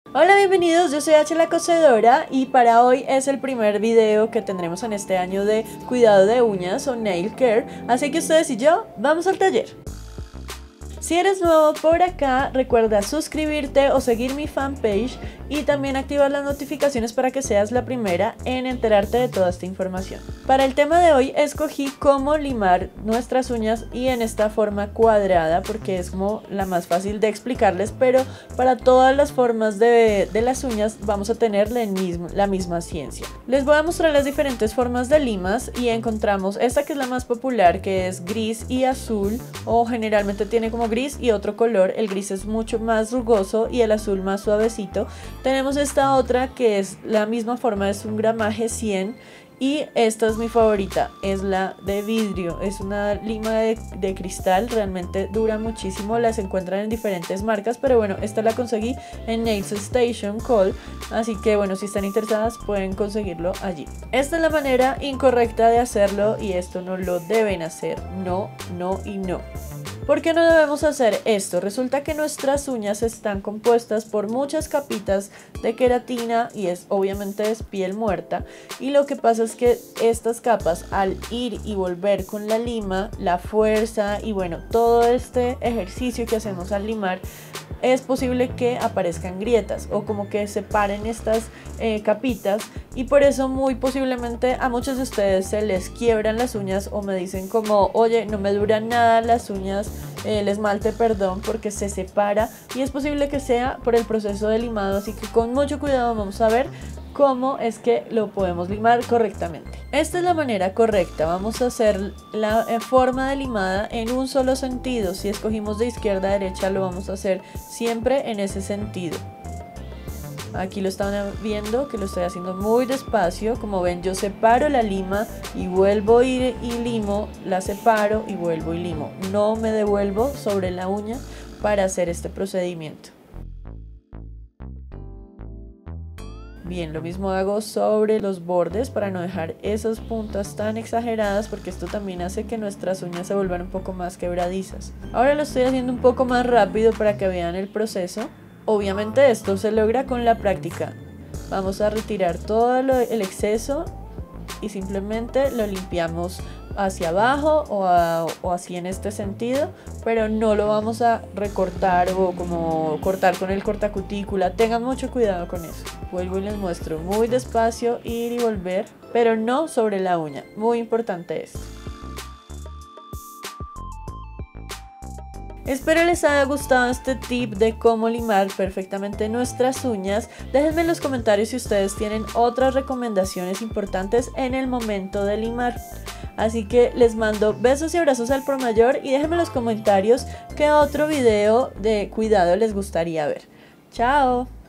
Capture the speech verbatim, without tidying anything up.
Hola, bienvenidos, yo soy H la Cosedora y para hoy es el primer video que tendremos en este año de cuidado de uñas o nail care, así que ustedes y yo vamos al taller. Si eres nuevo por acá, recuerda suscribirte o seguir mi fanpage y también activar las notificaciones para que seas la primera en enterarte de toda esta información. Para el tema de hoy escogí cómo limar nuestras uñas y en esta forma cuadrada porque es como la más fácil de explicarles, pero para todas las formas de, de las uñas vamos a tener la misma, la misma ciencia. Les voy a mostrar las diferentes formas de limas y encontramos esta que es la más popular, que es gris y azul, o generalmente tiene como gris y otro color. El gris es mucho más rugoso y el azul más suavecito. Tenemos esta otra que es la misma forma, es un gramaje cien, y esta es mi favorita, es la de vidrio. Es una lima de, de cristal, realmente dura muchísimo, las encuentran en diferentes marcas, pero bueno, esta la conseguí en Nails Station Call, así que bueno, si están interesadas pueden conseguirlo allí. Esta es la manera incorrecta de hacerlo y esto no lo deben hacer, no, no y no. ¿Por qué no debemos hacer esto? Resulta que nuestras uñas están compuestas por muchas capitas de queratina y es obviamente es piel muerta, y lo que pasa es que estas capas, al ir y volver con la lima, la fuerza y bueno, todo este ejercicio que hacemos al limar, es posible que aparezcan grietas o como que separen estas eh, capitas, y por eso muy posiblemente a muchos de ustedes se les quiebran las uñas o me dicen como, oye, no me duran nada las uñas, el esmalte, perdón, porque se separa, y es posible que sea por el proceso de limado, así que con mucho cuidado vamos a ver cómo es que lo podemos limar correctamente. Esta es la manera correcta, vamos a hacer la forma de limada en un solo sentido. Si escogimos de izquierda a derecha lo vamos a hacer siempre en ese sentido. Aquí lo están viendo que lo estoy haciendo muy despacio. Como ven, yo separo la lima y vuelvo y, y limo, la separo y vuelvo y limo. No me devuelvo sobre la uña para hacer este procedimiento. Bien, lo mismo hago sobre los bordes para no dejar esas puntas tan exageradas, porque esto también hace que nuestras uñas se vuelvan un poco más quebradizas. Ahora lo estoy haciendo un poco más rápido para que vean el proceso. Obviamente esto se logra con la práctica. Vamos a retirar todo lo, el exceso y simplemente lo limpiamos hacia abajo o, a, o así en este sentido, pero no lo vamos a recortar o como cortar con el cortacutícula. Tengan mucho cuidado con eso. Vuelvo y les muestro muy despacio, ir y volver, pero no sobre la uña. Muy importante esto. Espero les haya gustado este tip de cómo limar perfectamente nuestras uñas. Déjenme en los comentarios si ustedes tienen otras recomendaciones importantes en el momento de limar. Así que les mando besos y abrazos al por mayor y déjenme en los comentarios qué otro video de cuidado les gustaría ver. ¡Chao!